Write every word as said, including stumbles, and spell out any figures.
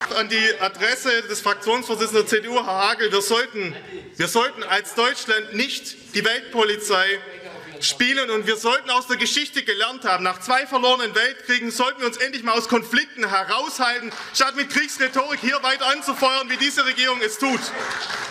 An die Adresse des Fraktionsvorsitzenden der C D U, Herr Hagel, wir sollten, wir sollten als Deutschland nicht die Weltpolizei spielen, und wir sollten aus der Geschichte gelernt haben. Nach zwei verlorenen Weltkriegen sollten wir uns endlich mal aus Konflikten heraushalten, statt mit Kriegsrhetorik hier weiter anzufeuern, wie diese Regierung es tut.